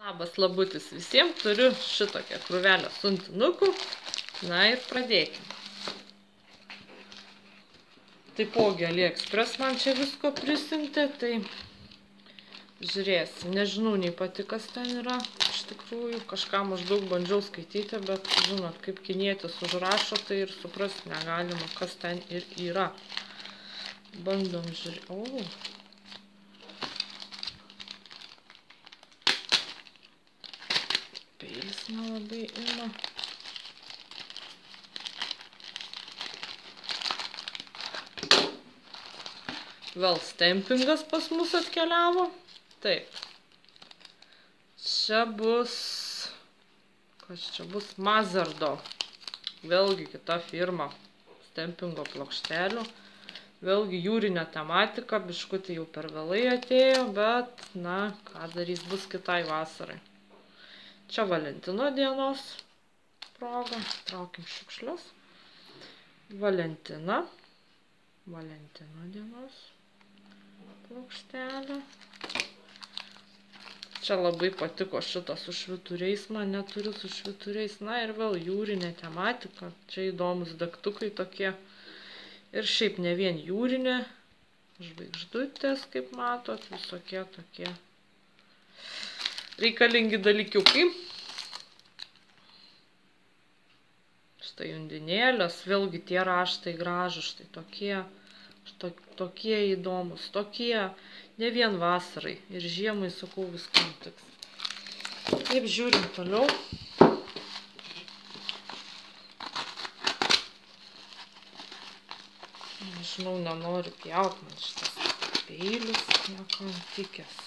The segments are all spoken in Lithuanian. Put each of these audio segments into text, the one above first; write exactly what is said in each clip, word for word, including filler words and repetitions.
Labas labutis visiems, turiu šitokią krūvelę suntinukų. Na ir pradėkime. Taipogi AliExpress man čia visko prisiuntė, tai žiūrėsim. Nežinau nei pati, kas ten yra. Iš tikrųjų, kažką maždaug bandžiau skaityti, bet žinot, kaip kinietis užrašo, tai ir suprasti negalima, kas ten ir yra. Bandom žiūrėti. O. Peilis nelabai ima. Vėl stempingas pas mus atkeliavo. Taip. Čia bus... Kas čia bus? Mazardo. Vėlgi kita firma. Stempingo plokštelių. Vėlgi jūrinė tematika. Biškutį jau per vėlai atėjo, bet, na, ką darys, bus kitai vasarai. Čia Valentino dienos proga. Traukim šiukšlius. Valentina. Valentino dienos plokštelė. Čia labai patiko šitas su švyturiais. Man neturiu su švyturiais. Na ir vėl jūrinė tematika. Čia įdomus degtukai tokie. Ir šiaip ne vien jūrinė. Žvaigždutės, kaip matot. Visokie tokie reikalingi dalykiukai. Štai undinėlės, vėlgi tie raštai gražus, štai tokie, štai tokie įdomus, tokie, ne vien vasarai, ir žiemai, sakau, viskam tiks. Taip, žiūrim toliau. Nežinau, nenoriu pjaut, man šitas peilis, niekam tikęs.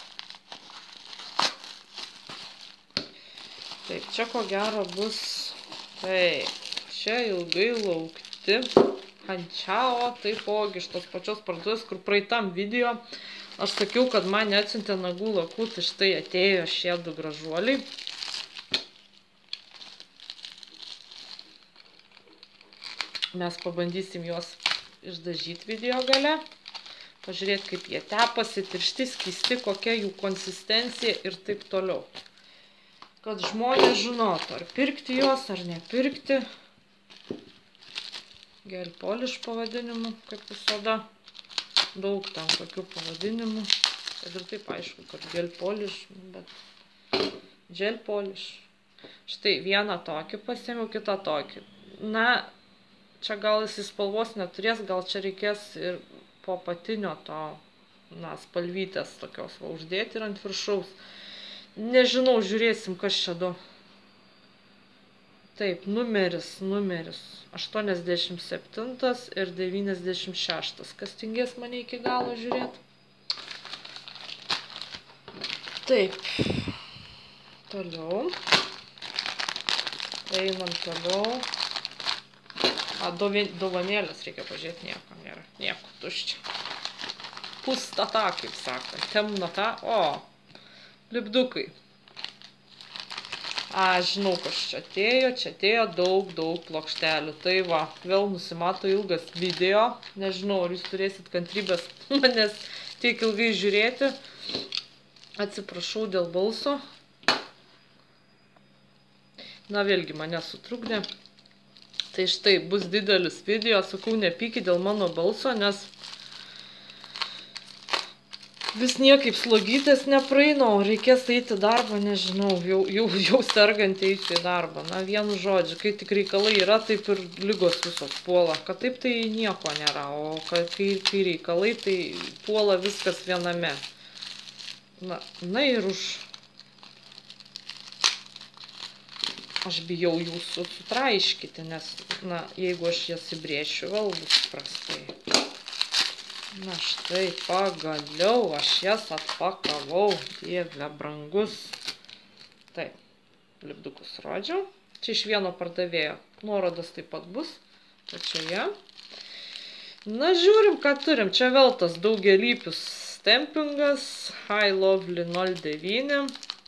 Taip, čia ko gero bus, taip, čia ilgai laukti Hančiao, taipogi iš tos pačios parduotuvės, kur praeitam video aš sakiau, kad man neatsiuntė nagų lakų, tai štai atėjo šie du gražuoliai. Mes pabandysim juos išdažyti video gale, pažiūrėti, kaip jie tepasi, tiršti, skysti, kokia jų konsistencija ir taip toliau. Kad žmonės žinotų, ar pirkti juos, ar nepirkti. Gel polish pavadinimu, kaip visada. Daug tam tokių pavadinimų. Kad ir taip aišku, kad gel polish, bet gel polish. Štai vieną tokį pasiėmiau, kitą tokį. Na, čia gal jis spalvos neturės, gal čia reikės ir po apatinio to, na, spalvytės tokios va uždėti ir ant viršaus. Nežinau, žiūrėsim, kas čia du. Taip, numeris, numeris. aštuoniasdešimt septintas ir devyniasdešimt šeštas. Kas tingės mane iki galo žiūrėti? Taip. Toliau. Einam toliau. A, dovanėlės reikia pažiūrėti, nieko nėra. Nieko, tuščia. Pustata, kaip sako. Temnata. O. Lipdukai. A, žinau, kas čia atėjo. Čia atėjo daug, daug plokštelių. Tai va, vėl nusimato ilgas video. Nežinau, ar jūs turėsit kantrybės manęs tiek ilgai žiūrėti. Atsiprašau dėl balso. Na, vėlgi mane sutrukdė. Tai štai, bus didelis video. Sakau, nepykit dėl mano balso, nes vis niekaip slogytės nepraeina, o reikės eiti darbą, nežinau, jau, jau, jau sergant eiti į darbą. Na, vienu žodžiu, kai tik reikalai yra, taip ir lygos visos puola. Kad taip tai nieko nėra, o kai, kai reikalai, tai puola viskas viename. Na, na ir už... Aš bijau jūsų sutraiškyti, nes, na, jeigu aš jas įbrėšiu, vėl bus prastai. Na štai, pagaliau aš jas atpakavau, dieve brangus. Taip, lipdukus rodžiau. Čia iš vieno pardavėjo. Nuorodas taip pat bus. Pačioje. Na, žiūrim, ką turim. Čia vėl tas daugialypis stempingas. High Lovely nulis devyni.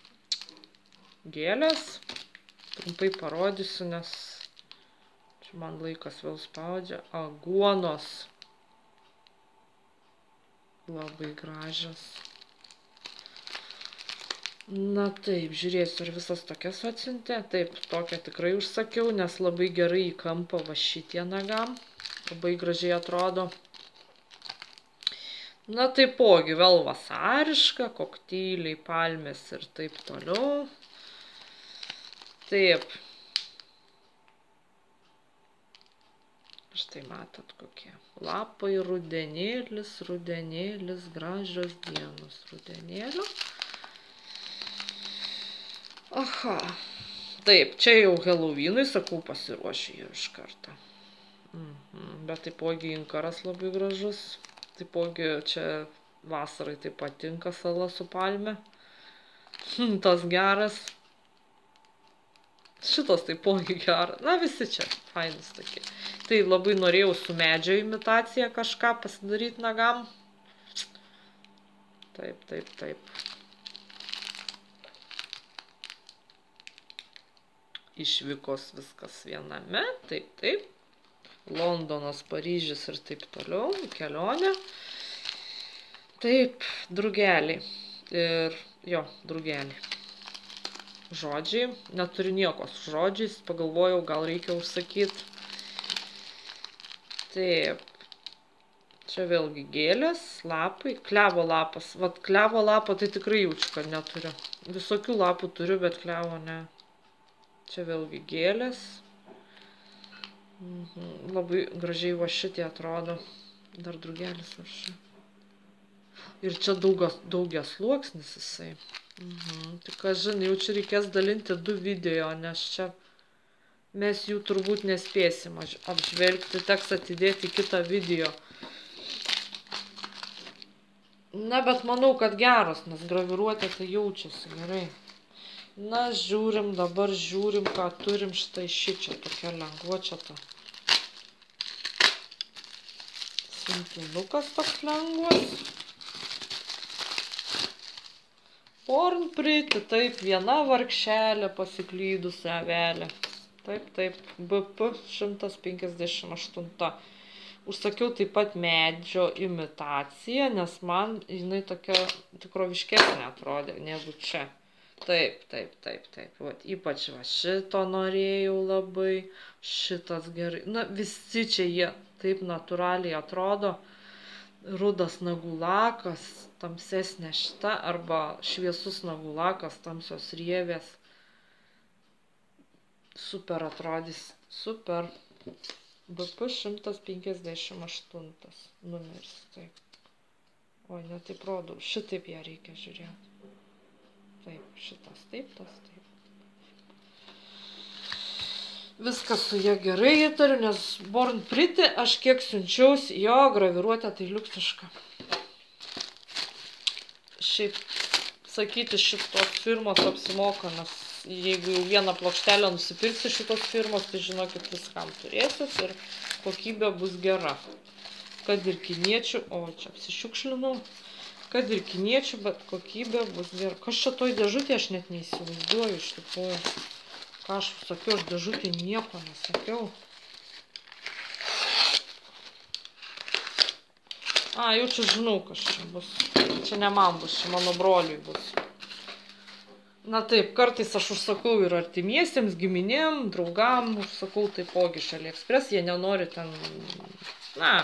Gėlės. Trumpai parodysiu, nes čia man laikas vėl spaudžia. Aguonos. Labai gražios. Na taip, žiūrėsiu, ar visas tokias atsiuntė. Taip, tokią tikrai užsakiau, nes labai gerai į kampą va šitie nagam. Labai gražiai atrodo. Na taipogi, vėl vasariška, kokteiliai, palmės ir taip toliau. Taip. Štai matot kokie. Lapai, rudenėlis, rudenėlis, gražios dienos rudenėlio. Aha. Taip, čia jau Halloweenui, sakau, pasiruošiu jau iš karto. Mhm. Bet taipogi inkaras labai gražus. Taipogi čia vasarai taip patinka sala su palme. Tas geras. Šitas taipogi geras. Na, visi čia fainis tokie. Tai labai norėjau su medžio imitacija kažką pasidaryti nagam. Taip, taip, taip. Išvykos viskas viename. Taip, taip. Londonas, Paryžius ir taip toliau. Kelionė. Taip, drugeliai. Ir jo, drugeliai. Žodžiai. Neturiu nieko su žodžiais. Pagalvojau, gal reikia užsakyti. Taip. Čia vėlgi gėlės, lapai. Klevo lapas. Vat klevo lapo tai tikrai jaučiu, kad neturiu. Visokių lapų turiu, bet klevo ne. Čia vėlgi gėlės. Mhm. Labai gražiai va šitie atrodo. Dar drugelis va šia. Ir čia daugas, daugias sluoksnis jisai. Mhm. Tik aš žinai, jau čia reikės dalinti du video, nes čia mes jų turbūt nespėsim apžvelgti, teks atidėti kitą video. Na, bet manau, kad geros, nes graviruotė tai jaučiasi gerai. Na, žiūrim, dabar žiūrim, ką turim. Štai ši čia tokia lengva čia ta. Sintinukas toks lengvas. Born Pretty, taip, viena vargšelė pasiklydusi avelė. Taip, taip, B P šimtas penkiasdešimt aštuoni. Užsakiau taip pat medžio imitaciją, nes man jinai tokia tikroviškesnė atrodė negu čia. Taip, taip, taip, taip. Vat, ypač va šito norėjau labai. Šitas gerai. Na, visi čia jie taip natūraliai atrodo. Rudas nagų lakas, tamsesnė šita, arba šviesus nagų lakas, tamsios rievės. Super atrodys. Super. B P šimtas penkiasdešimt aštuoni numeris. Taip. O, ne taip rodau. Šitaip ją reikia žiūrėti. Taip, šitas taip, tas taip. Viskas su jie gerai įtariu, nes Born Pretty aš kiek siunčiausi, jo graviruotė tai liuksiška. Šiaip sakyti šitos firmos apsimoka, nes jeigu jau vieną plokštelę nusipirksi šitos firmos, tai žinokit viskam turėsis ir kokybė bus gera. Kad ir kiniečių, o čia apsišiukšlinau. Kad ir kiniečių, bet kokybė bus gera. Kas čia toj dėžutė, aš net neįsivaizduoju iš tikrųjų. Ką aš sakiau, aš dėžutė nieko nesakiau. A, jau čia žinau, kas čia bus. Čia ne man bus, čia mano broliui bus. Na taip, kartais aš užsakau ir artimiesiems, giminėm, draugam, užsakau taipogi iš AliExpress, jie nenori ten, na...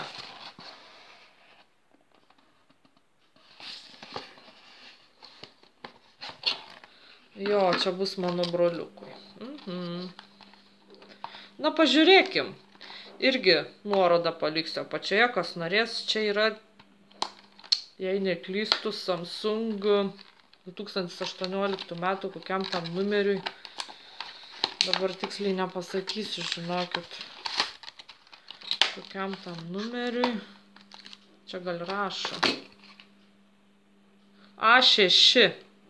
Jo, čia bus mano broliukui. Mhm. Na, pažiūrėkim. Irgi nuorodą paliksiu apačioje, kas norės. Čia yra, jei neklystu, Samsung du tūkstantis aštuonioliktų metų kokiam tam numeriui. Dabar tiksliai nepasakysiu, žinokit. Kokiam tam numeriui. Čia gal rašo. A šeši.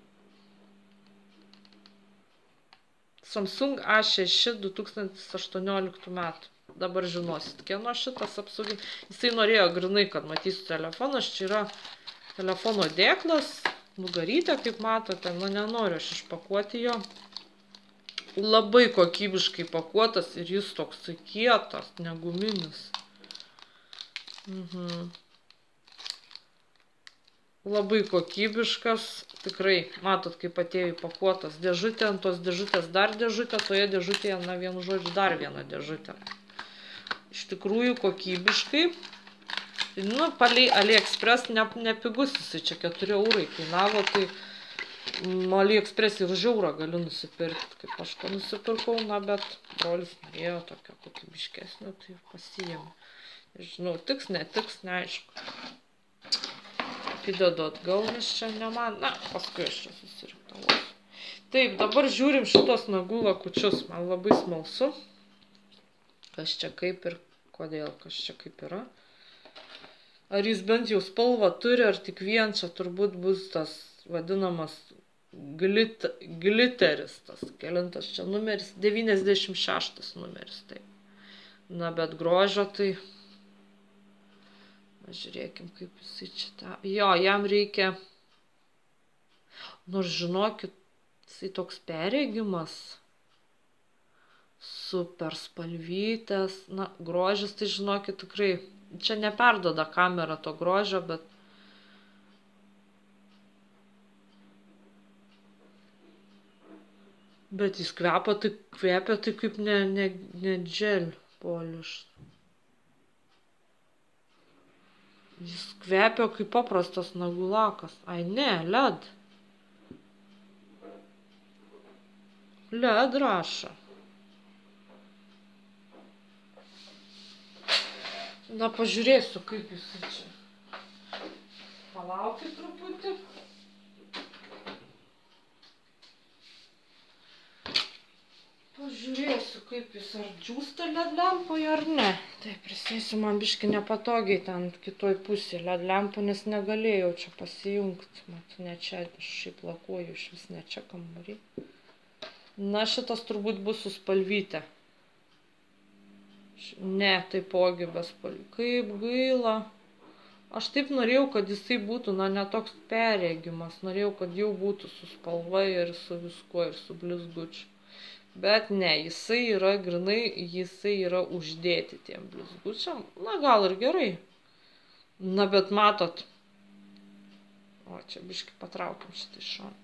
Samsung A šeši du tūkstantis aštuonioliktų metų. Dabar žinosit, kieno šitas apsaugin. Jisai norėjo grinai, kad matysiu telefonas. Čia yra telefono dėklas, nugarytė, kaip matote. Nu, nenoriu aš išpakuoti jo. Labai kokybiškai pakuotas ir jis toks kietas, neguminis. Mhm. Labai kokybiškas. Tikrai, matot, kaip atėjo įpakuotas dėžutė, ant tos dėžutės dar dėžutė, toje dėžutėje, na, vienu žodžiu, dar viena dėžutė. Iš tikrųjų kokybiškai. Nu, palei AliExpress ne, nepigus jisai, čia keturi eurai kainavo, tai AliExpress ir už eurą galiu nusipirkti, kaip aš ko nusipirkau, na, bet brolis norėjo tokio kokybiškesnio, tai pasiėmė. Žinau, tiks, netiks, neaišku. Įdedu atgal, nes čia ne man, na, paskui aš čia susiriktavosiu. Taip, dabar žiūrim šitos nagų lakučius, man labai smalsu. Kas čia kaip ir kodėl, kas čia kaip yra. Ar jis bent jau spalvą turi, ar tik vien čia turbūt bus tas vadinamas glit, gliteris, tas kelintas čia numeris, devyniasdešimt šeštas numeris, taip. Na, bet grožio tai... Žiūrėkim, kaip jisai čia tą... Jo, jam reikia... Nors žinokit, jisai toks perregimas. Super spalvytės. Na, grožis, tai žinokit, tikrai... Čia neperdoda kamera to grožio, bet... Bet jis kvepia, tai kvepia, tai kaip ne, ne, ne gel polish. Jis kvepia kaip paprastas nagų lakas. Ai ne, led. Led rašo. Na, pažiūrėsiu, kaip jisai čia. Palaukit truputį. Pažiūrėsiu, kaip jis ar džiūsta led lempoje ar ne. Taip, prisėsiu, man biški nepatogiai ten kitoj pusėje led lempų, nes negalėjau čia pasijungti. Mat, ne čia, aš šiaip lakuoju, iš vis ne čia kambarį. Na, šitas turbūt bus su spalvyte. Ne, taipogi be spalvy. Kaip gaila. Aš taip norėjau, kad jisai būtų, na, ne toks perregimas. Norėjau, kad jau būtų su spalva ir su viskuo, ir su blizgučiu. Bet ne, jisai yra grinai, jisai yra uždėti tiem blizgučiam. Na, gal ir gerai. Na, bet matot. O, čia biškai patraukiam šitą iš šoną.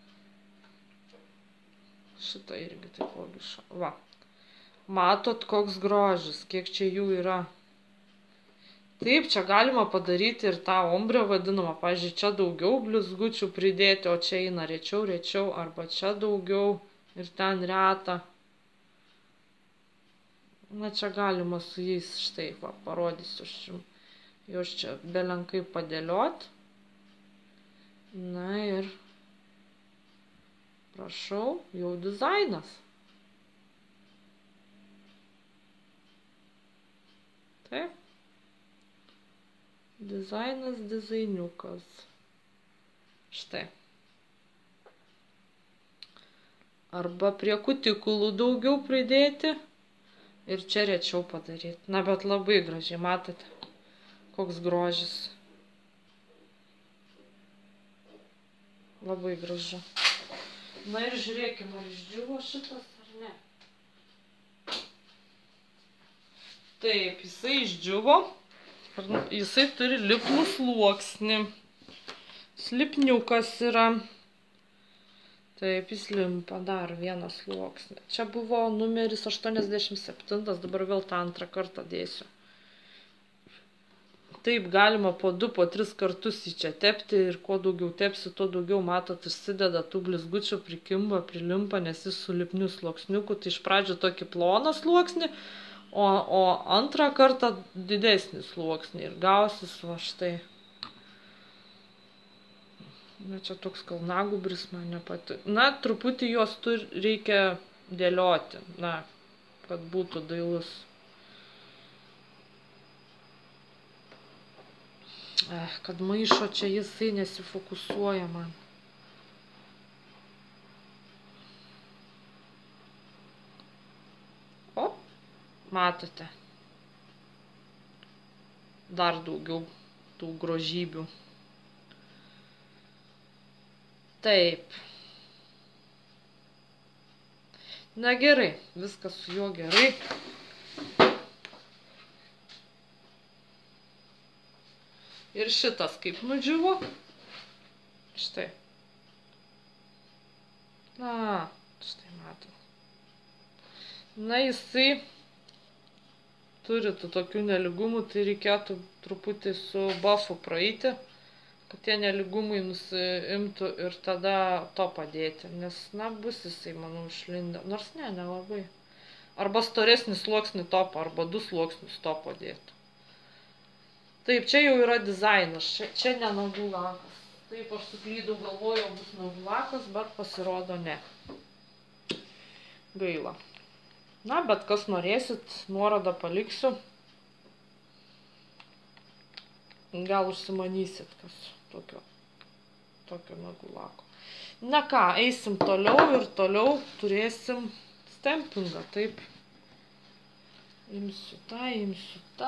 Šitą irgi taipogi iš šoną. Va. Matot, koks grožis, kiek čia jų yra. Taip, čia galima padaryti ir tą ombrę vadinamą. Pavyzdžiui, čia daugiau blizgučių pridėti, o čia eina rečiau, rečiau, arba čia daugiau. Ir ten reta. Na, čia galima su jais, štai, va, parodysiu aš jums. Jos čia belenkai padėliot. Na ir, prašau, jau dizainas. Taip. Dizainas, dizainiukas. Štai. Arba prie kutikulų daugiau pridėti ir čia rečiau padaryti. Na, bet labai gražiai, matote, koks grožis. Labai gražu. Na ir žiūrėkime, ar išdžiuvo šitas ar ne. Taip, jisai išdžiuvo. Jisai turi lipnų sluoksnį. Slipniukas yra. Taip, jis limpa dar vieną sluoksnį. Čia buvo numeris aštuoniasdešimt septintas, dabar vėl tą antrą kartą dėsiu. Taip, galima po du, po tris kartus į čia tepti ir kuo daugiau tepsi, tuo daugiau, matot, išsideda tų blizgučių, prikimba, prilimpa, nes jis su lipniu sluoksniuku. Tai iš pradžių tokį ploną sluoksnį, o, o antrą kartą didesnį sluoksnį ir gausis va štai. Na, čia toks kalnagubris man nepatiko. Na, truputį juos tur, reikia dėlioti, na, kad būtų dailus. Eh, kad maišo čia jisai nesifokusuoja man. O, matote. Dar daugiau tų grožybių. Taip. Na gerai, viskas su juo gerai. Ir šitas kaip nudžiuvo. Štai. Na, štai matom. Na, jisai turi tų tokių nelygumų, tai reikėtų truputį su buffu praeiti, kad tie nelygumai nusiimtų ir tada to padėti. Nes, na, bus jisai, manau, išlindę. Nors ne, nelabai. Arba storesnį sluoksnį topą, arba du sluoksnius topo dėtų. Taip, čia jau yra dizainas. Čia, čia ne nagų lakas. Taip, aš suklydau, galvojau, bus nagų lakas, bet pasirodo ne. Gaila. Na, bet kas norėsit, nuorodą paliksiu. Gal užsimanysit, kas tokio, tokio nagų lako. Na ką, eisim toliau ir toliau turėsim stempingą, taip. Imsiu tą, imsiu tą.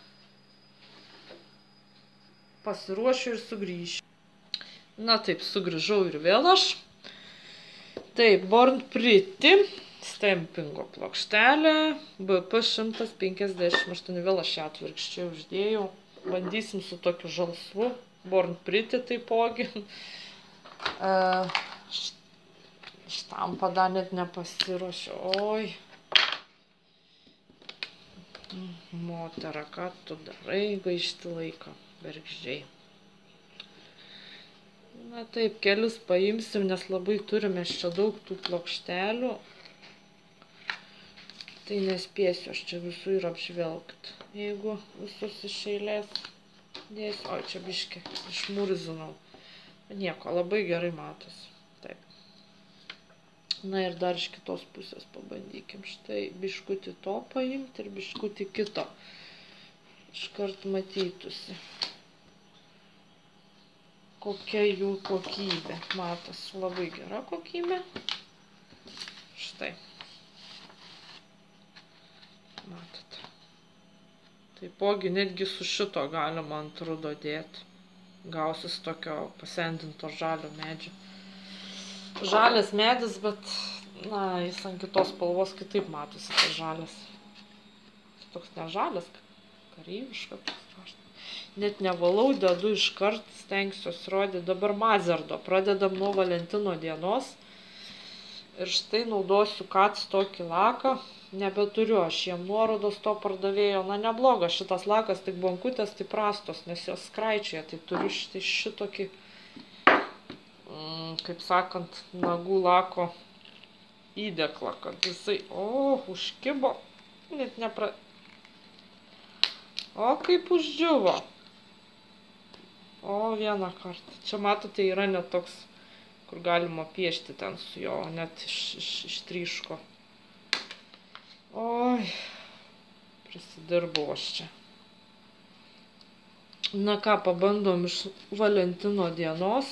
Pasiruošiu ir sugrįšiu. Na taip, sugrįžau ir vėl aš. Taip, Born Pretty stempingo plokštelė, B P šimtas penkiasdešimt aštuoni, vėl aš ją atvirkščiai uždėjau. Bandysim su tokiu žalsvu, Born Pretty taipogi. Štampą dar net nepasiruošiu. Oi. Motera, ką tu darai, gaišti laiką, bergždžiai. Na taip, kelius paimsim, nes labai turime čia daug tų plokštelių. Tai nespėsiu aš čia visų ir apžvelgti. Jeigu visus iš eilės dėsiu. O, čia biškį išmurzinau. Nieko, labai gerai matosi. Taip. Na ir dar iš kitos pusės pabandykim. Štai biškutį to paimti ir biškutį kito. Iškart matytųsi. Kokia jų kokybė. Matosi labai gera kokybė. Štai. Matot. Taipogi netgi su šito galima ant rudo dėti. Gausis tokio pasendinto žalio medžio. Žalias medis, bet, na, jis ant kitos spalvos kitaip matosi, tas žalias. Toks ne žalias, kareiviškas. Net nevalau, dedu iškart, stengsiuosi rodyti. Dabar Mazerdo. Pradedam nuo Valentino dienos. Ir štai naudosiu Kats tokį laką. Nebeturiu aš jiem nuorodos to pardavėjo. Na, neblogas šitas lakas, tik bankutės tai prastos, nes jos skraičioje. Tai turiu štai šitokį, mm, kaip sakant, nagų lako įdeklą, kad jisai, o, užkibo. Net nepra... O, kaip uždžiuvo. O, vieną kartą. Čia matote, yra net toks, kur galima piešti ten su jo, net iš, iš, ištryško. Oi, prisidirbau aš čia. Na ką, pabandom iš Valentino dienos.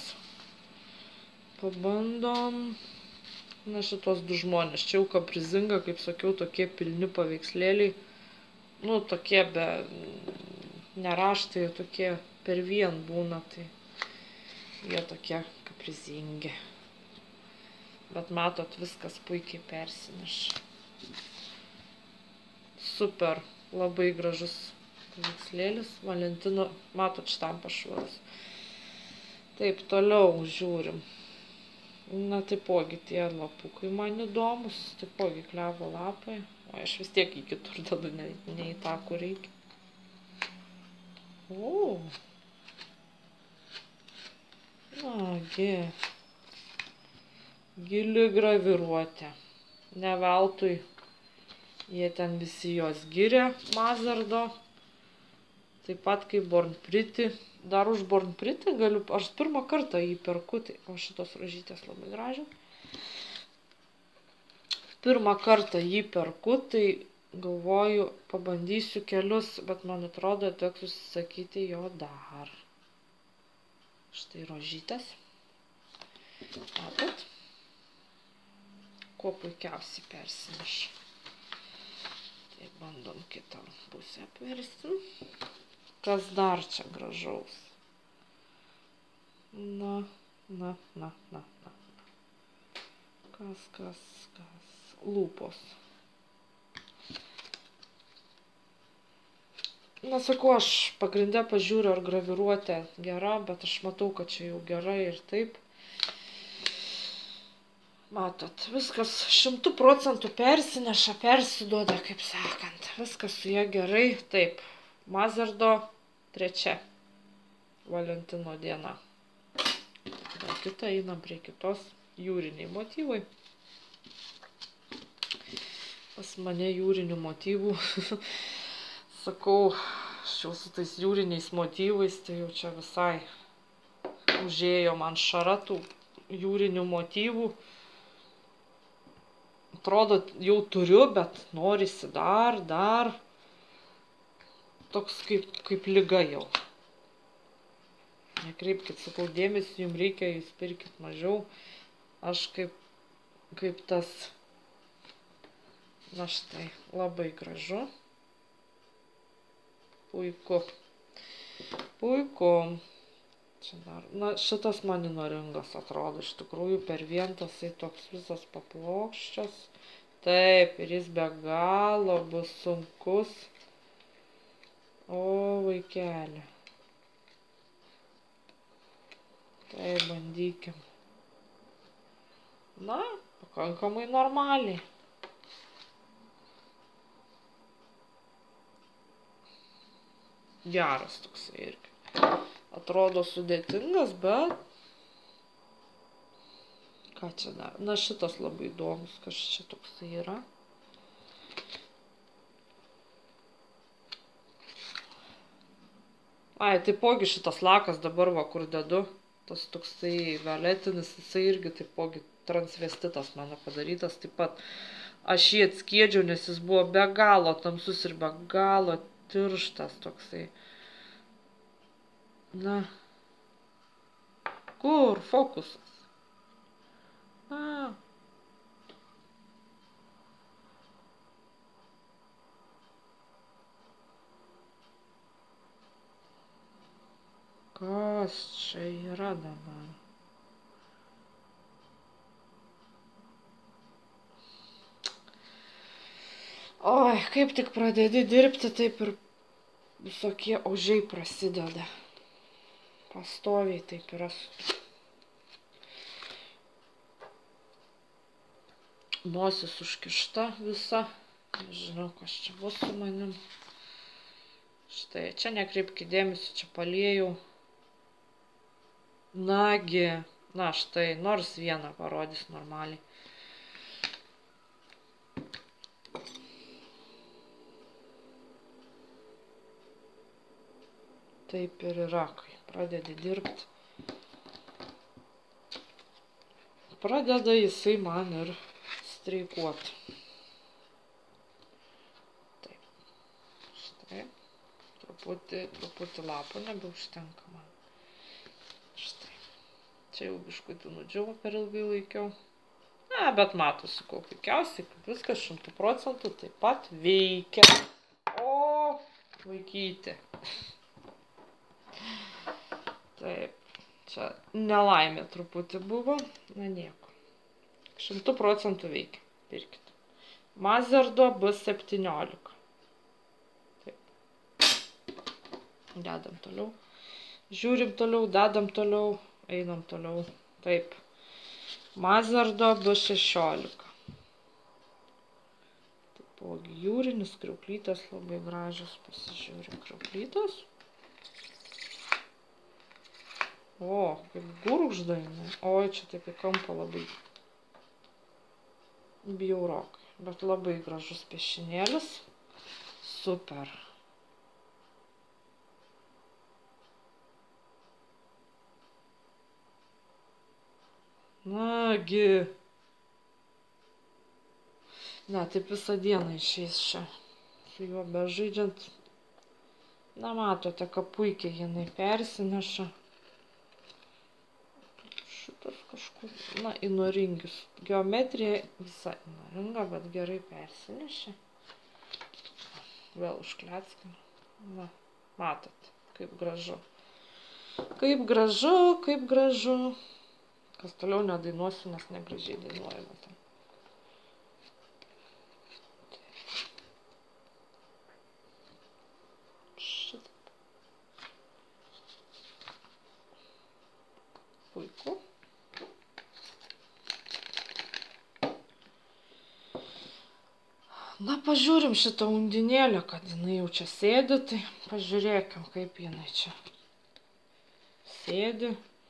Pabandom. Na, šitos du žmonės. Čia jau kaprizinga, kaip sakiau, tokie pilni paveikslėliai. Nu, tokie be neraštai, tokie per vien būna, tai jie tokie kaprizingi. Bet matot, viskas puikiai persineša. Super, labai gražus paveikslėlis. Valentino, matot, štampas švarus. Taip, toliau žiūrim. Na, taipogi tie lapukai man įdomus. Taipogi klevo lapai. O aš vis tiek į kitur dedu, ne, ne į tą, kur reikia. O. Nagi. Gili graviruotė. Ne veltui. Jie ten visi jos giria Mazerdo. Taip pat kaip Born Pretty. Dar už Born Pretty galiu, aš pirmą kartą jį perku, tai o šitos rožytės labai gražios. Pirmą kartą jį perku, tai galvoju, pabandysiu kelius, bet man atrodo, teks užsisakyti jo dar. Štai rožytės. Matot? Kuo puikiausiai persineša. Tai bandom kitą pusę apversim. Kas dar čia gražaus? Na, na, na, na, na. Kas, kas, kas. Lūpos. Na, sakau, aš pagrindę pažiūriu, ar graviruotė gera, bet aš matau, kad čia jau gerai ir taip. Matot, viskas šimtų procentų persineša, persiduoda, kaip sakant. Viskas su ja gerai. Taip, Mazardo trečia Valentino diena. Tada kita, einam prie kitos, jūriniai motyvai. Pas mane jūrinių motyvų. Sakau, aš jau su tais jūriniais motyvais, tai jau čia visai užėjo man šaratų jūrinių motyvų. Atrodo, jau turiu, bet norisi dar, dar. Toks kaip, kaip liga jau. Nekreipkit, sakau, dėmesį, jums reikia, jūs pirkit mažiau. Aš kaip, kaip tas, na štai, labai gražu. Puiku. Puiku. Čia dar, na, šitas man įnoringas atrodo, iš tikrųjų per vientas, tai toks visas paplokščias. Taip, ir jis be galo bus sunkus. O, vaikeli. Tai bandykim. Na, pakankamai normaliai. Geras toksai irgi. Atrodo sudėtingas, bet... Ką čia dar? Na, šitas labai įdomus, kas čia toksai yra. Ai, taipogi šitas lakas dabar va, kur dedu. Tas toksai violetinis, jisai irgi taipogi transvestitas mano padarytas. Taip pat aš jį atskiedžiau, nes jis buvo be galo tamsus ir be galo tirštas toksai. Na. Kur fokusas? A. Kas čia yra dabar? Oi, kaip tik pradedi dirbti, taip ir visokie ožiai prasideda. Pastoviai taip yra. Nosis užkišta visa. Nežinau, kas čia bus su manim. Štai, čia nekreipkite dėmesį, čia paliejau. Nagi, na štai, nors vieną parodys normaliai. Taip ir yra, kai pradedi dirbti. Pradeda jisai man ir streikuoti. Taip. Štai. Truputį, truputį lapų nebeužtenka man. Štai. Čia jau biškutį nudžiuvo per ilgai laikiau. Na, bet matosi, kuo puikiausiai, kaip viskas šimtų procentų taip pat veikia. O, vaikyti. Taip, čia nelaimė truputį buvo, na nieko. Šimtų procentų veikia, pirkit. Mazardo B septyniolika. Taip. Dedam toliau. Žiūrim toliau, dedam toliau, einam toliau. Taip. Mazardo B šešiolika. Taipogi jūrinis, kriauklytės labai gražios. Pasižiūrim kriauklytės. O, kaip gurgždai. Oi, čia taip į kampą labai bjaurokai. Bet labai gražus piešinėlis. Super. Nagi. Ne, taip visą dieną išeis čia. Su juo bežaidžiant. Na, matote, ką puikiai jinai persineša. Šitas kažkur, na, įnoringius. Geometrija visa įnoringa, bet gerai persinešė. Vėl užkleckim. Na, matot, kaip gražu. Kaip gražu, kaip gražu. Kas toliau nedainuosiu, nes negražiai dainuojame tam. Na, pažiūrim šitą undinėlę, kad jinai jau čia sėdi, tai pažiūrėkim, kaip jinai čia sėdi.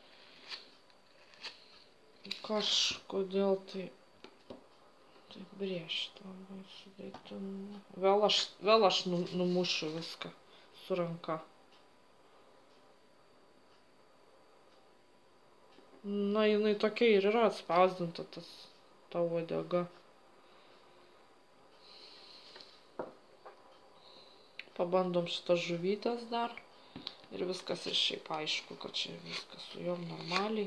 Kažkodėl tai taip brėžti labai sudėtinga. Vėl aš, vėl aš numušiu viską su ranka. Na, jinai tokia ir yra atspausdinta, tas ta uodega. Pabandom šitas žuvytės dar. Ir viskas ir šiaip aišku, kad čia viskas su jom normaliai.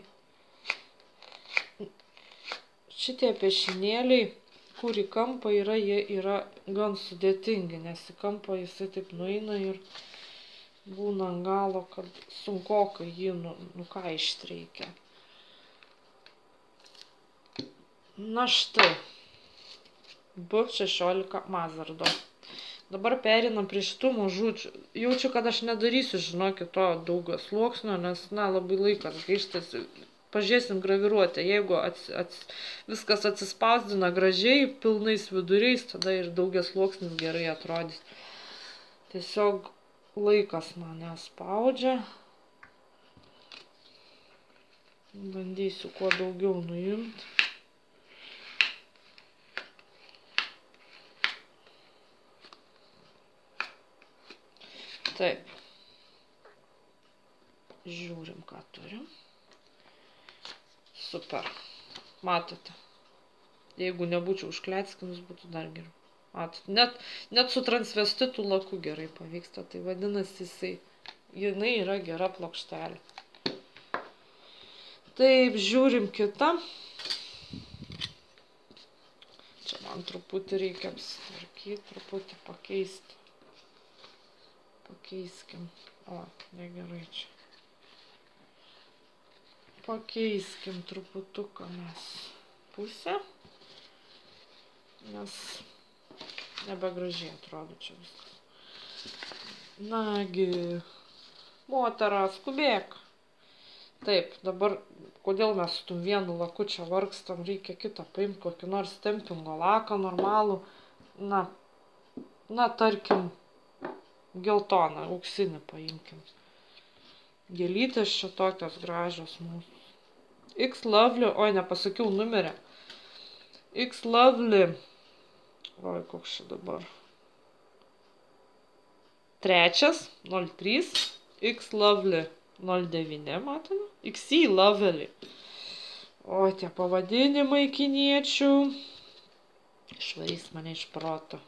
Šitie piešinėliai, kur į kampą yra, jie yra gan sudėtingi, nes į kampą jisai taip nueina ir būna ant galo, kad sunkokai jį nu, nukaišti reikia. Na štai, B šešiolika mazardo. Dabar perinam prie šitų mažučių. Jaučiu, kad aš nedarysiu, žinokit, to daugiau sluoksnio, nes, na, labai laikas gaištasi. Pažiūrėsim graviruotę. Jeigu ats, ats, viskas atsispausdina gražiai, pilnais viduriais, tada ir daugias sluoksnis gerai atrodys. Tiesiog laikas mane spaudžia. Bandysiu kuo daugiau nuimti. Taip. Žiūrim, ką turim. Super. Matote. Jeigu nebūčiau užkleckinus, būtų dar geriau. Matote. Net, net su transvestitų laku gerai pavyksta. Tai vadinasi, jisai, jinai yra gera plokštelė. Taip, žiūrim kitą. Čia man truputį reikia apsitvarkyti, truputį pakeisti. Pakeiskim. O, negerai čia. Pakeiskim truputuką mes pusę. Nes nebegražiai atrodo čia viskas. Nagi, motera, skubėk. Taip, dabar, kodėl mes su tum vienu laku čia vargstam, reikia kitą paimti, kokį nors stempingo laką normalų. Na, na, tarkim, geltoną, auksinį paimkim. Gėlytės čia tokios gražios mūsų. X Lovely, oi, nepasakiau numerį. X Lovely, oi, koks čia dabar. Trečias, nol trys, X Lovely, nol devyni, matome? X E Lovely. O, tie pavadinimai kiniečių. Išvarys mane iš proto.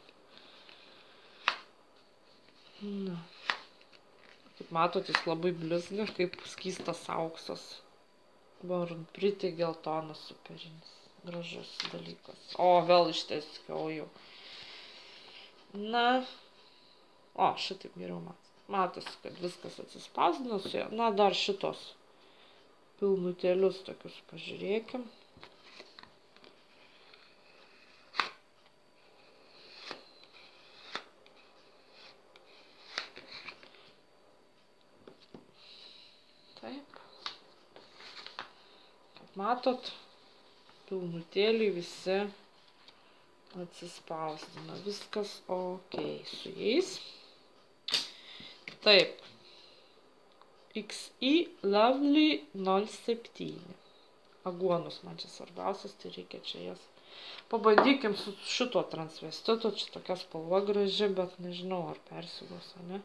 Na. Kaip matot, jis labai blizga, kaip skystas auksas. Born Pretty geltonas superinis. Gražus dalykas. O, vėl ištieskiau jau. Na. O, šitaip geriau matos. Matosi, kad viskas atsispausdino su jo. Na, dar šitos pilnutėlius tokius pažiūrėkim. Matot, pilnutėliai visi atsispausdina. Viskas ok su jais. Taip. X E Lovely nol septyni. Aguonus man čia svarbiausias, tai reikia čia jas. Pabandykim su šito transvestitu. Čia tokia spalva graži, bet nežinau, ar persigos, ne?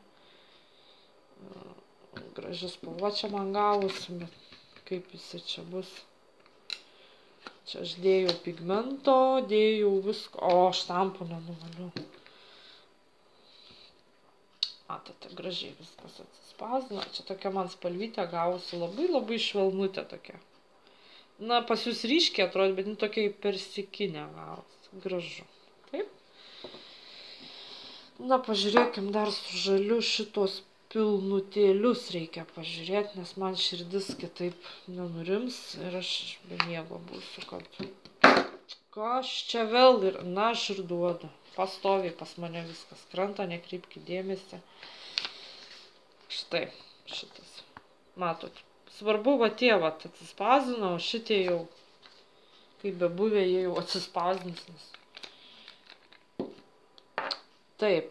Graži spalva čia man gavosi, bet kaip jisai čia bus. Čia aš dėjau pigmento, dėjau visko. O, štampų nenuvaliu. Matote, gražiai viskas atsispausdino. Čia tokia man spalvytė gavosi labai labai švelnutė tokia. Na, pas jūs ryškiai atrodo, bet tokia persikinė gavosi. Gražu. Taip. Na, pažiūrėkim dar su žaliu šitos pilnutėlius reikia pažiūrėti, nes man širdis kitaip nenurims ir aš be miego būsiu, kad kas čia vėl ir, na, aš ir duodu. Pastoviai pas mane viskas krenta, nekreipkite dėmesį. Štai, šitas. Matot, svarbu, va tie, va, atsispausdino, o šitie jau, kaip bebuvę, jie jau atsispausdins. Taip.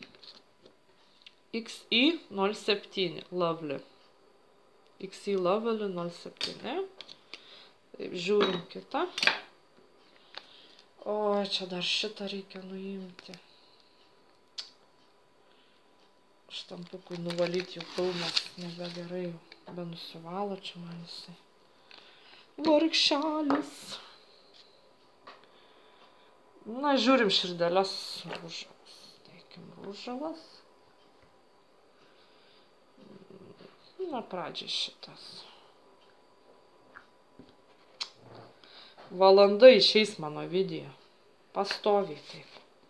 X I nulis septyni. Lovely. X I Lovely nulis septyni. Taip, žiūrim kitą. O, čia dar šitą reikia nuimti. Štampukui nuvalyti jau pilnas, nebegerai, be nusivalo čia man jisai. Vargšelis. Na, žiūrim širdeles rūžavas. Teikim rūžavas. Na, pradžiai šitas. Valanda išeis mano video. Pastoviai taip.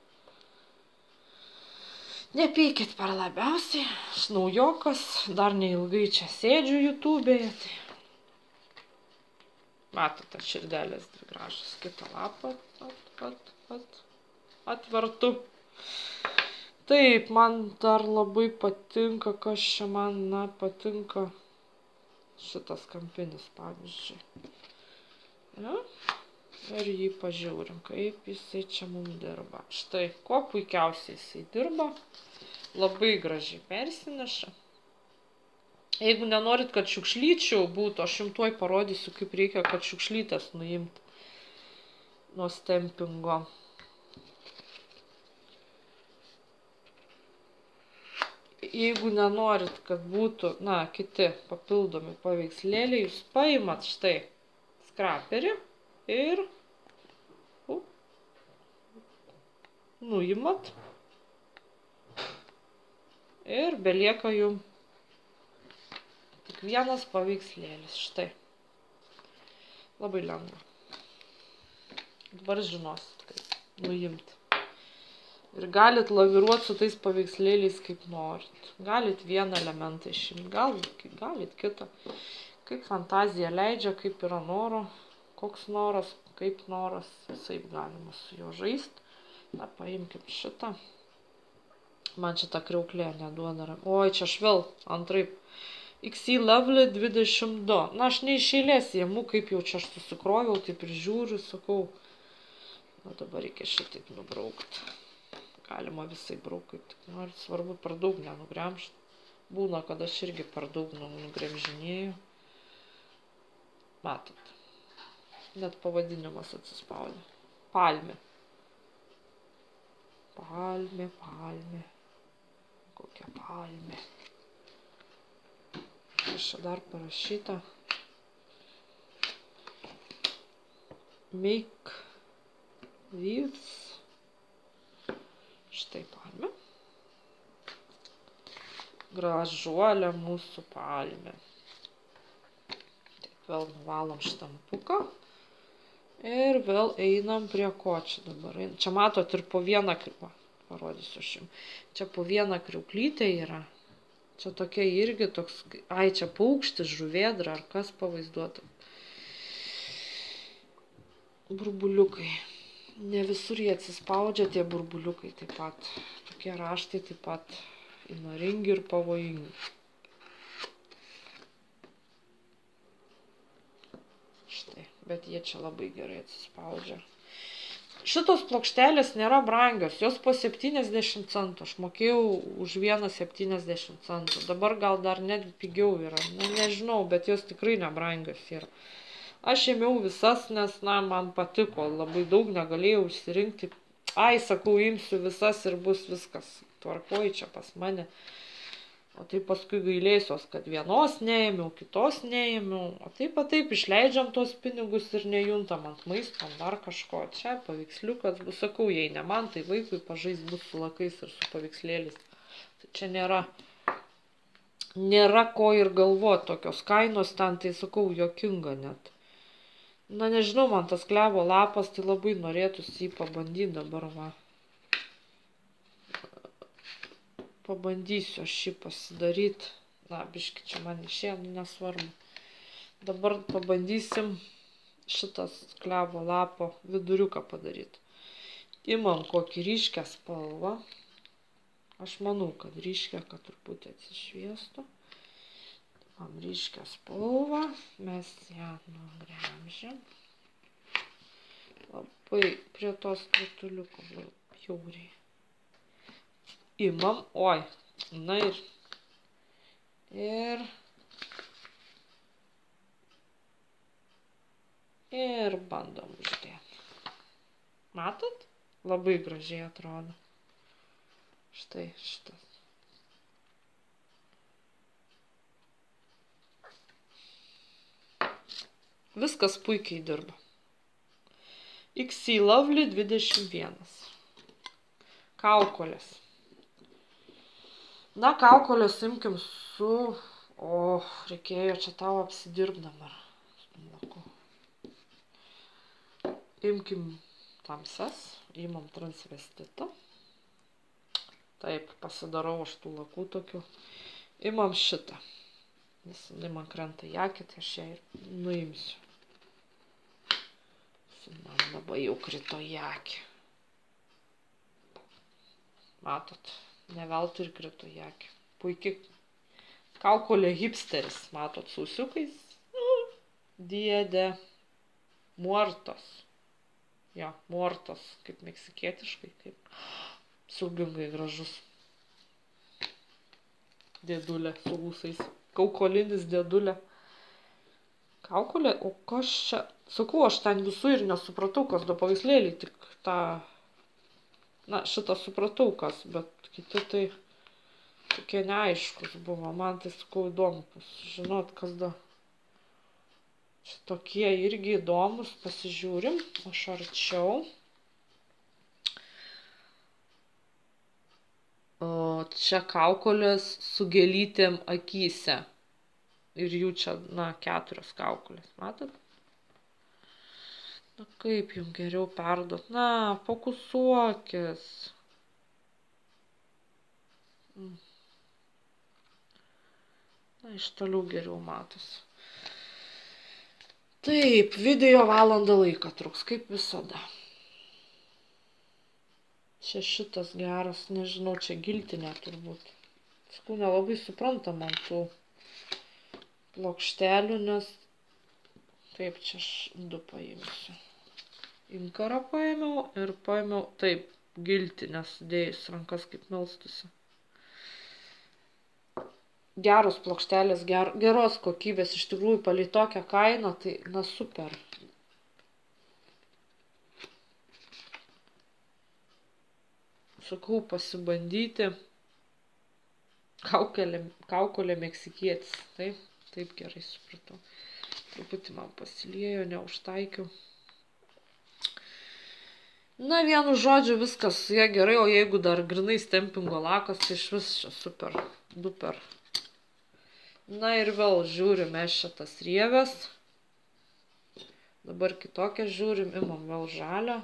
Nepykit per labiausiai, aš naujokas, dar neilgai čia sėdžiu YouTube'e. Tai... Matote, širdelės dvi gražus, kitą lapą at, at, at, atvertu. Taip, man dar labai patinka, kas čia man, na, patinka šitas kampinis, pavyzdžiui. Ja? Ir jį pažiūrim, kaip jisai čia mums dirba. Štai, kuo puikiausiai jisai dirba. Labai gražiai persineša. Jeigu nenorit, kad šiukšlyčių būtų, aš jums tuoj parodysiu, kaip reikia, kad šiukšlytės nuimti nuo stempingo. Jeigu nenorit, kad būtų, na, kiti papildomi paveikslėliai, jūs paimat štai skraperį ir uh, nuimat ir belieka jums tik vienas paveikslėlis. Štai. Labai lengva. Dabar žinosit, kaip nuimti. Ir galit laviruoti su tais paveikslėliais kaip norit. Galit vieną elementą išimti, gal, galit kitą. Kaip fantazija leidžia, kaip yra noro, koks noras, kaip noras, visaip galima su juo žaisti. Na, paimkim šitą. Man šitą kriauklė neduoda. Oi, čia aš vėl antraip. X I Lovely dvidešimt du. Na, aš ne iš eilės jėmų, kaip jau čia aš susikroviau, taip ir žiūriu, sakau. Na, dabar reikia šitaip nubraukti. Galima visai braukti, kaip tik nori. Svarbu per daug nenugremžti. Būna, kad aš irgi per daug nugremžinėjau. Matot. Net pavadinimas atsispaudė. Palmė. Palmė, palmė. Kokia palmė. Aš čia dar parašyta. Make leaves. Štai palmė. Gražuolė mūsų palmė. Taip, vėl nuvalom štampuką. Ir vėl einam prie ko čia dabar. Čia matot ir po vieną kriuklą. Parodysiu aš jums. Čia po vieną kriuklytę yra. Čia tokia irgi toks, ai čia paukštis, žuvėdra ar kas pavaizduota. Burbuliukai. Ne visur jie atsispaudžia tie burbuliukai taip pat. Tokie raštai taip pat įnoringi ir pavojingi. Štai, bet jie čia labai gerai atsispaudžia. Šitos plokštelės nėra brangios, jos po septyniasdešimt centų. Aš mokėjau už vieną septyniasdešimt centų. Dabar gal dar net pigiau yra. Na, nežinau, bet jos tikrai nebrangios yra. Aš ėmiau visas, nes, na, man patiko. Labai daug negalėjau išsirinkti. Ai, sakau, imsiu visas ir bus viskas. Tvarkoj čia pas mane. O taip paskui gailėsiuos, kad vienos neėmiau, kitos neėmiau. O taip, o taip, išleidžiam tos pinigus ir nejuntam ant maisto, ant dar kažko. Čia paveiksliukas bus, sakau, jei ne man, tai vaikui pažais bus su lakais ir su paveikslėlis. Tai čia nėra, nėra ko ir galvoti, tokios kainos ten, tai sakau, jokinga net. Na, nežinau, man tas klevo lapas, tai labai norėtųsi jį pabandyti dabar, va. Pabandysiu aš šį pasidaryti. Na, biški, čia man išėjo, nesvarbu. Dabar pabandysim šitas klevo lapo viduriuką padaryti. Imam kokį ryškę spalvą. Aš manau, kad ryškę, kad truputį atsišviestų. Imam ryškę spalvą. Mes ją nugremžim. Labai prie tos krituliuko bjauriai. imam, oi, na ir, ir, ir bandom uždėti. Matot? Labai gražiai atrodo. Štai šitas. Viskas puikiai dirba. X C Lovely dvidešimt vienas. Kaukolės. Na, kaukolės imkim su... O, reikėjo čia tau apsidirbt dabar. Imkim tamsas. Imam transvestitą. Taip, pasidarau aš tų lakų tokių. Imam šitą. Nes jinai man krenta į akį, tai aš ją ir nuimsiu. Man labai jau krito į akį. Matot, ne veltui ir krito į akį. Puikiai kaukolė hipsteris, matot, su ūsiukais. Diede muertos. Jo, muertos, kaip meksikietiškai, kaip siaubingai gražus. Dėdulė su ūsais. Kaukolinis dėdulė. Kaukolė, o kas čia? Sakau, aš ten visų ir nesupratau, kas do paveikslėlį, tik tą... Na, šitą supratau, kas, bet kiti tai tokie neaiškus buvo. Man tai, sakau, įdomu, žinot, kas do... Šitokie irgi įdomus, pasižiūrim, aš arčiau. O čia kaukolės su gėlytėm akyse. Ir jų čia, na, keturios kaukolės, matot? Na, kaip jums geriau perduot? Na, fokusuokis. Na, iš toliau geriau matosi. Taip, video valandą laiką truks, kaip visada. Čia šitas geras, nežinau, čia giltinė turbūt. Sakau, nelabai suprantama ant tų plokštelių, nes taip, čia aš du paimsiu. Inkarą paėmiau ir paėmiau, taip, giltinę sudėjus rankas kaip melstusi. Geros plokštelės, ger, geros kokybės, iš tikrųjų palei tokią kainą, tai, na, super. Sakau, pasibandyti. Kaukolė, kaukolė meksikietis, taip. Taip gerai supratau. Truputį man pasiliejo, neužtaikiau. Na, vienu žodžiu, viskas su ja gerai, o jeigu dar grinai stempingo lakas, tai iš vis čia super, duper. Na ir vėl žiūrim mes šitas rievės. Dabar kitokią žiūrim, imam vėl žalę.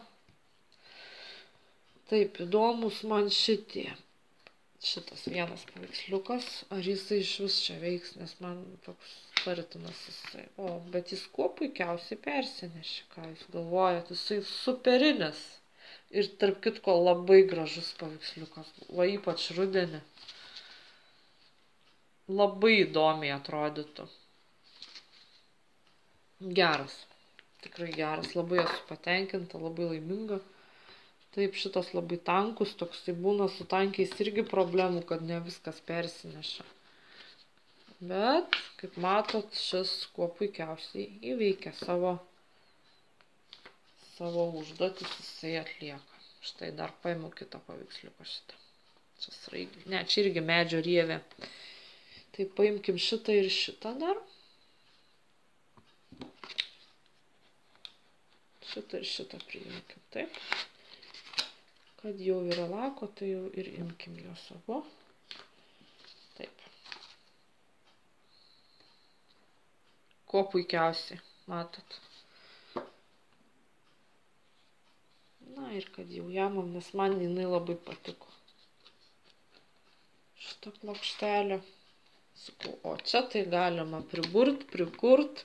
Taip, įdomus man šitie. Šitas vienas paveiksliukas, ar jisai iš vis čia veiks, nes man toks tartinas jisai. O, bet jis kuo puikiausiai persinešė, ką jūs galvojat, jisai superinis. Ir tarp kitko labai gražus paveiksliukas, va ypač rudenį. Labai įdomiai atrodytų. Geras, tikrai geras, labai esu patenkinta, labai laiminga. Taip, šitas labai tankus, toks tai būna su tankiais irgi problemų, kad ne viskas persineša. Bet, kaip matot, šis kuo puikiausiai įveikia savo, savo užduotis, jisai atlieka. Štai dar paimu kitą paveiksliuką šitą. Čia sraigė, ne, čia irgi medžio rievė. Tai paimkim šitą ir šitą dar. Šitą ir šitą priimkim, taip. Kad jau yra lako, tai jau ir imkim jo savo. Taip. Kuo puikiausiai, matot. Na ir kad jau jamam, nes man jinai labai patiko. Šitą plokštelę. Sakau, o čia tai galima priburt, prikurt.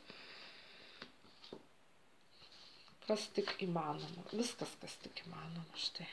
Kas tik įmanoma. Viskas, kas tik įmanoma. Štai.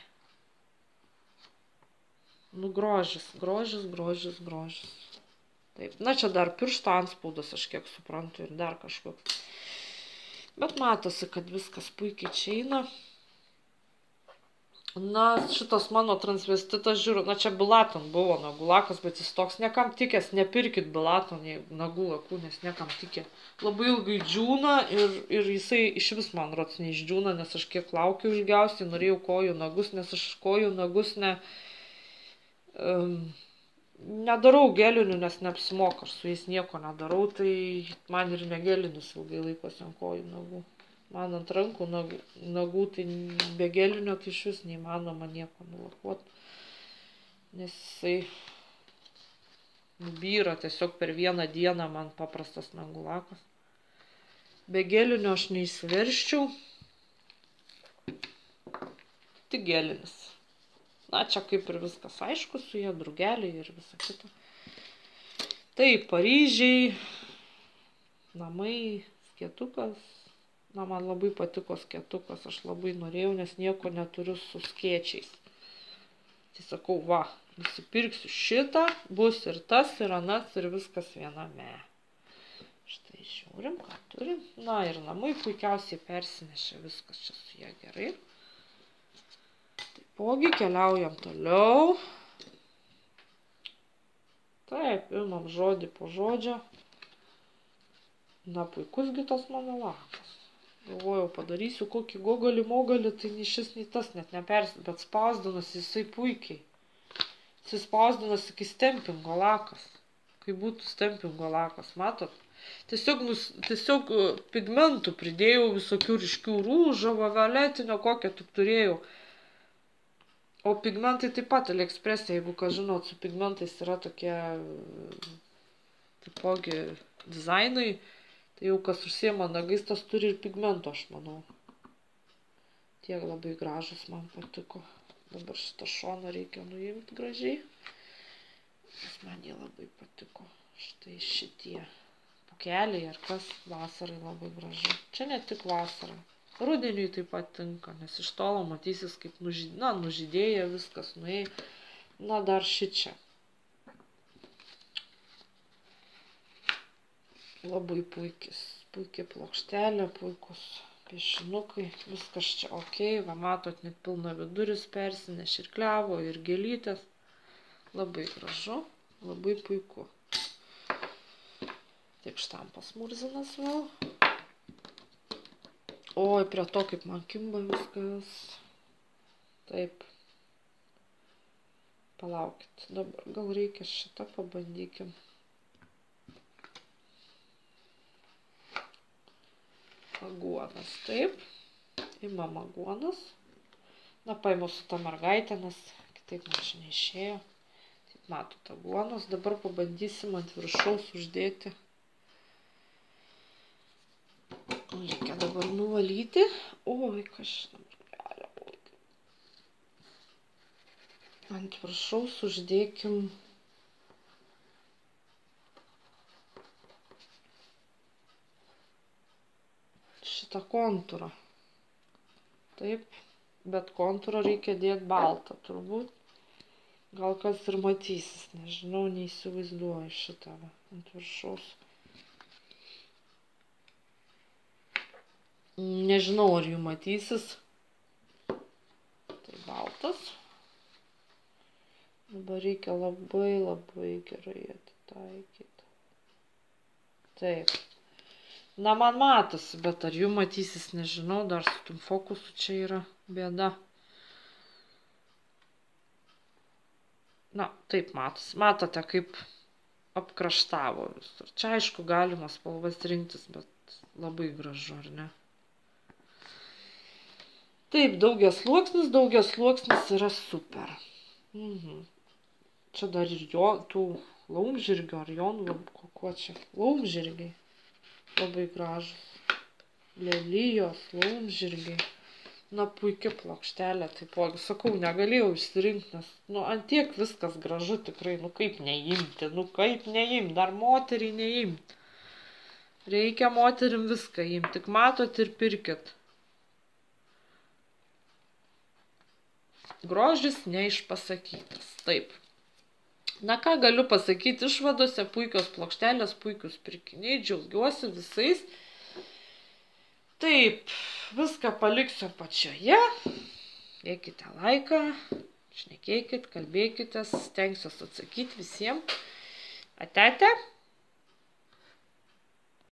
Nu, grožis, grožis, grožis, grožis. Taip, na čia dar piršto antspaudas, aš kiek suprantu, ir dar kažkoks. Bet matosi, kad viskas puikiai čia eina. Na, šitas mano transvestitas, žiūriu, na čia Bilaton buvo nagų lakas, bet jis toks niekam tikęs, nepirkit Bilaton nagų lakų, nes niekam tikė. Labai ilgai džiūna ir, ir jisai iš vis man rods neišdžiūna, nes aš kiek laukiu ilgiausiai, norėjau kojų nagus, nes aš kojų nagus ne... Um, nedarau gelinių, nes neapsimoka, aš su jais nieko nedarau, tai man ir negelinis ilgai laikosi ant kojų nagų. Man ant rankų nagų, nagų tai be gelinio tai iš vis neįmanoma nieko nulakuoti, nes jisai nubyra tiesiog per vieną dieną man paprastas nagų lakas. Be gelinio aš neįsiverščiau, tik gelinis. Na, čia kaip ir viskas aišku su jie, drugeliai ir visa kita. Tai Paryžiai, namai, skėtukas. Na, man labai patiko skėtukas, aš labai norėjau, nes nieko neturiu su skėčiais. Tai sakau, va, nusipirksiu šitą, bus ir tas, ir anas, ir viskas viename. Štai žiūrim, ką turim. Na, ir namai puikiausiai persinešė, viskas čia su jie gerai. Taipogi keliaujam toliau. Taip, imam žodį po žodžio. Na, puikusgi tas mano lakas. Galvojau, padarysiu kokį gogolį mogalį, tai nei šis, nei tas net nepers, bet spausdinasi jisai puikiai. Jisai spausdinasi iki stempingo lakas. Kai būtų stempingo lakas, matot? Tiesiog, nus, tiesiog pigmentų pridėjau visokių ryškių rūžavo, violetinio, kokią tik turėjau. O pigmentai taip pat AliExpress'e, jeigu ką žinot, su pigmentais yra tokie taipogi dizainai. Tai jau kas užsiema nagais, tas turi ir pigmento, aš manau. Tie labai gražus man patiko. Dabar šitą šoną reikia nuimti gražiai. Nes man jie labai patiko. Štai šitie pukeliai ar kas vasarai labai gražu. Čia ne tik vasara. Rudeniui taip pat tinka, nes iš tolo matysis kaip nužydė, na, nužydėja viskas, nuėjai. Na, dar šičia. Labai puikis, puikiai plokštelė, puikus piešinukai, viskas čia ok, va matot, net pilna viduris persineš ir klevo, ir gėlytės. Labai gražu, labai puiku. Taip štampas murzinas vėl. Oi, prie to kaip man kimba viskas. Taip. Palaukit, dabar gal reikia šitą pabandykim. Aguonas, taip. Imam aguonas. Na, paimu su tą mergaitę, nes kitaip man čia neišėjo. Taip, matot, aguonas. Dabar pabandysim ant viršaus uždėti. Reikia dabar nuvalyti. Oi, kažin. Ant viršaus uždėkim šitą kontūrą. Taip, bet kontūrą reikia dėti baltą, turbūt. Gal kas ir matysis, nežinau, neįsivaizduoju šitą ant viršaus. Nežinau, ar jų matysis. Tai baltas. Dabar reikia labai, labai gerai atitaikyti. Taip. Na, man matosi, bet ar jų matysis, nežinau, dar su tim fokusu čia yra bėda. Na, taip matosi. Matote, kaip apkraštavo visur. Čia, aišku, galima spalvas rinktis, bet labai gražu, ar ne? Taip, daugias sluoksnis, daugias sluoksnis yra super. Mhm. Čia dar ir jo, tų laumžirgių, ar jonų, kuo čia? Laumžirgiai. Labai gražus. Lelijos, laumžirgiai. Na, puikia plokštelė, taipogi. Sakau, negalėjau išsirinkti, nes, nu, antiek viskas gražu tikrai. Nu, kaip neimti, nu, kaip neimti, dar moteriai neimti. Reikia moterim viską imti, tik matot ir pirkit. Grožis neišpasakytas. Taip. Na, ką galiu pasakyti išvadose, puikios plokštelės, puikius pirkiniai, džiaugiuosi visais. Taip, viską paliksiu apačioje. Dėkite laiką, šnekėkit, kalbėkite, stengsiuos atsakyti visiems. Ateite.